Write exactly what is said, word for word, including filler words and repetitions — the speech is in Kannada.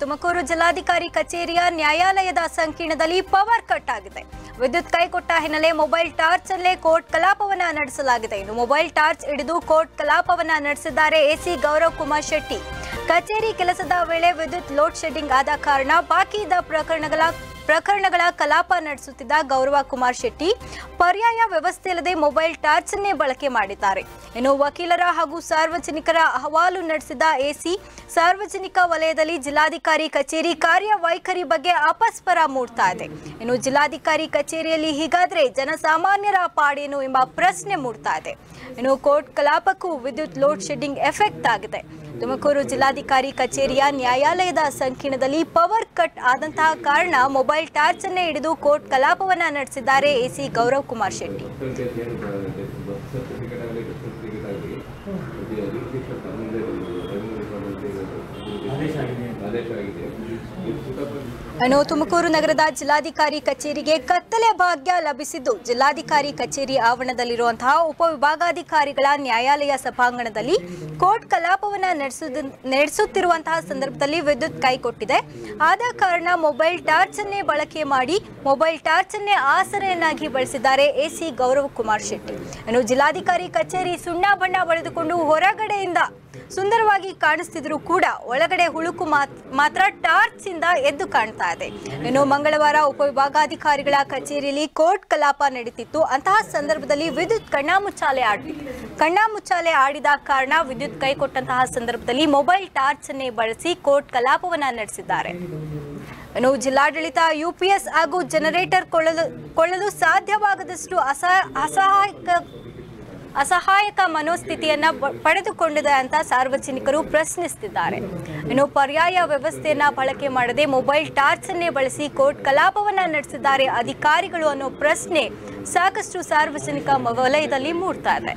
ತುಮಕೂರು ಜಿಲ್ಲಾಧಿಕಾರಿ ಕಚೇರಿಯ ನ್ಯಾಯಾಲಯದ ಸಂಕೀರ್ಣದಲ್ಲಿ ಪವರ್ ಕಟ್ ಆಗಿದೆ. ವಿದ್ಯುತ್ ಕೈಕೊಟ್ಟ ಹಿನ್ನೆಲೆ ಮೊಬೈಲ್ ಟಾರ್ಚ್ ಅಲ್ಲೇ ಕೋರ್ಟ್ ಕಲಾಪವನ್ನ ನಡೆಸಲಾಗಿದೆ. ಇನ್ನು ಮೊಬೈಲ್ ಟಾರ್ಚ್ ಹಿಡಿದು ಕೋರ್ಟ್ ಕಲಾಪವನ್ನ ನಡೆಸಿದ್ದಾರೆ ಎಸಿ ಗೌರವ್ ಕುಮಾರ್ ಶೆಟ್ಟಿ. ಕಚೇರಿ ಕೆಲಸದ ವೇಳೆ ವಿದ್ಯುತ್ ಲೋಡ್ ಶೆಡ್ಡಿಂಗ್ ಆದ ಕಾರಣ ಬಾಕಿ ಇದ್ದ ಪ್ರಕರಣಗಳ ಪ್ರಕರಣಗಳ ಕಲಾಪ ನಡೆಸುತ್ತಿದ್ದ ಗೌರವ ಕುಮಾರ್ ಶೆಟ್ಟಿ ಪರ್ಯಾಯ ವ್ಯವಸ್ಥೆಯಿಲ್ಲದೆ ಮೊಬೈಲ್ ಟಾರ್ಚ್ ಅನ್ನೇ ಬಳಕೆ ಮಾಡಿದ್ದಾರೆ. ಇನ್ನು ವಕೀಲರ ಹಾಗೂ ಸಾರ್ವಜನಿಕರ ಅಹವಾಲು ನಡೆಸಿದ ಎಸಿ ಸಾರ್ವಜನಿಕ ವಲಯದಲ್ಲಿ ಜಿಲ್ಲಾಧಿಕಾರಿ ಕಚೇರಿ ಕಾರ್ಯವೈಖರಿ ಬಗ್ಗೆ ಅಪಸ್ವರ ಮೂಡ್ತಾ ಇದೆ. ಇನ್ನು ಜಿಲ್ಲಾಧಿಕಾರಿ ಕಚೇರಿಯಲ್ಲಿ ಹೀಗಾದ್ರೆ ಜನಸಾಮಾನ್ಯರ ಪಾಡೇನು ಎಂಬ ಪ್ರಶ್ನೆ ಮೂಡ್ತಾ ಇದೆ. ಇನ್ನು ಕೋರ್ಟ್ ಕಲಾಪಕ್ಕೂ ವಿದ್ಯುತ್ ಲೋಡ್ ಶೆಡ್ಡಿಂಗ್ ಎಫೆಕ್ಟ್ ಆಗಿದೆ. ತುಮಕೂರು ಜಿಲ್ಲಾಧಿಕಾರಿ ಕಚೇರಿಯ ನ್ಯಾಯಾಲಯದ ಸಂಕೀರ್ಣದಲ್ಲಿ ಪವರ್ ಕಟ್ ಆದಂತಹ ಕಾರಣ ಮೊಬೈಲ್ ಟಾರ್ಚ್ ಅನ್ನೇ ಹಿಡಿದು ಕೋರ್ಟ್ ಕಲಾಪವನ್ನ ನಡೆಸಿದ್ದಾರೆ ಎಸಿ ಗೌರವ್ ಕುಮಾರ್ ಶೆಟ್ಟಿ. ಇನ್ನು ತುಮಕೂರು ನಗರದ ಜಿಲ್ಲಾಧಿಕಾರಿ ಕಚೇರಿಗೆ ಕತ್ತಲೆ ಭಾಗ್ಯ ಲಭಿಸಿದ್ದು, ಜಿಲ್ಲಾಧಿಕಾರಿ ಕಚೇರಿ ಆವರಣದಲ್ಲಿರುವಂತಹ ಉಪವಿಭಾಗಾಧಿಕಾರಿಗಳ ನ್ಯಾಯಾಲಯ ಸಭಾಂಗಣದಲ್ಲಿ ಕೋರ್ಟ್ ಕಲಾಪವನ್ನ ನಡೆಸುತ್ತಿರುವಂತಹ ಸಂದರ್ಭದಲ್ಲಿ ವಿದ್ಯುತ್ ಕೈಕೊಟ್ಟಿದೆ. ಆದ ಕಾರಣ ಮೊಬೈಲ್ ಟಾರ್ಚ್ ಅನ್ನೇ ಬಳಕೆ ಮಾಡಿ ಮೊಬೈಲ್ ಟಾರ್ಚ್ ಅನ್ನೇ ಆಸರೆಯನ್ನಾಗಿ ಬಳಸಿದ್ದಾರೆ ಎಸಿ ಗೌರವ್ ಕುಮಾರ್ ಶೆಟ್ಟಿ. ಇನ್ನು ಜಿಲ್ಲಾಧಿಕಾರಿ ಕಚೇರಿ ಸುಣ್ಣ ಬಣ್ಣ ಬಳಿದುಕೊಂಡು ಹೊರಗಡೆಯಿಂದ ಸುಂದರವಾಗಿ ಕಾಣಿಸ್ತಿದ್ರು ಕೂಡ ಒಳಗಡೆ ಹುಳುಕು ಮಾತ್ರ ಟಾರ್ಚ್ ಇಂದ ಎದ್ದು ಕಾಣ್ತಾ ಇದೆ. ಇನ್ನು ಮಂಗಳವಾರ ಉಪವಿಭಾಗಾಧಿಕಾರಿಗಳ ಕಚೇರಿಯಲ್ಲಿ ಕೋರ್ಟ್ ಕಲಾಪ ನಡೀತಿತ್ತು. ಅಂತಹ ಸಂದರ್ಭದಲ್ಲಿ ವಿದ್ಯುತ್ ಕಣ್ಣಾಮುಚ್ಚಾಲೆ ಆಡಿ ಕಣ್ಣಾಮುಚ್ಚಾಲೆ ಆಡಿದ ಕಾರಣ ವಿದ್ಯುತ್ ಕೈ ಕೊಟ್ಟಂತಹ ಸಂದರ್ಭದಲ್ಲಿ ಮೊಬೈಲ್ ಟಾರ್ಚ್ ಅನ್ನೇ ಬಳಸಿ ಕೋರ್ಟ್ ಕಲಾಪವನ್ನ ನಡೆಸಿದ್ದಾರೆ. ಇನ್ನು ಜಿಲ್ಲಾಡಳಿತ ಯುಪಿಎಸ್ ಹಾಗೂ ಜನರೇಟರ್ ಕೊಳ್ಳಲು ಕೊಳ್ಳಲು ಸಾಧ್ಯವಾಗದಷ್ಟು ಅಸಹಾಯಕ ಅಸಹಾಯಕ ಮನೋಸ್ಥಿತಿಯನ್ನ ಪಡೆದುಕೊಂಡಿದೆ ಅಂತ ಸಾರ್ವಜನಿಕರು ಪ್ರಶ್ನಿಸುತ್ತಿದ್ದಾರೆ. ಇನ್ನು ಪರ್ಯಾಯ ವ್ಯವಸ್ಥೆಯನ್ನ ಬಳಕೆ ಮಾಡದೆ ಮೊಬೈಲ್ ಟಾರ್ಚ್ ಅನ್ನೇ ಬಳಸಿ ಕೋರ್ಟ್ ಕಲಾಪವನ್ನ ನಡೆಸಿದ್ದಾರೆ ಅಧಿಕಾರಿಗಳು ಅನ್ನೋ ಪ್ರಶ್ನೆ ಸಾಕಷ್ಟು ಸಾರ್ವಜನಿಕ ವಲಯದಲ್ಲಿ ಮೂಡ್ತಾ ಇದೆ.